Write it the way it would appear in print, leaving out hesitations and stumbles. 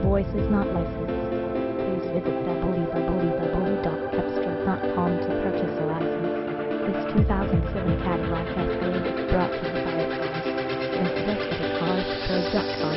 voice is not licensed. Please visit www.cepstral.com to purchase a license. This 2007 Cadillac Escalade is brought to you by Cars. Visit us at carspro.com.